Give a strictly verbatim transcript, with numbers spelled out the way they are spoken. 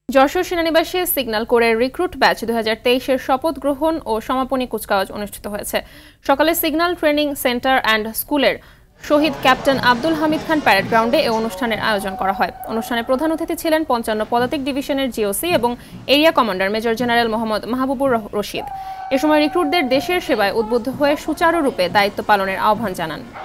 যশোর সেনানিবাসে সিগন্যাল কোরের recruit batch দুই হাজার তেইশ এর শপথ গ্রহণ ও সমাপনী কুচকাওয়াজ অনুষ্ঠিত হয়েছে। সকালে সিগন্যাল ট্রেনিং সেন্টার অ্যান্ড স্কুলের শহীদ ক্যাপ্টেন আব্দুল হামিদ খান প্যারেড গ্রাউন্ডে এই অনুষ্ঠানের আয়োজন করা হয়। অনুষ্ঠানে প্রধান অতিথি ছিলেন পঞ্চান্ন পদাতিক ডিভিশনের জিওসি এবং area commander major general Mohammad Mahbubur Rashid. এ সময় রিক্রুটদের দেশের সেবায় উদ্বুদ্ধ হয়ে সুচারুরূপে দায়িত্ব পালনের আহ্বান জানান।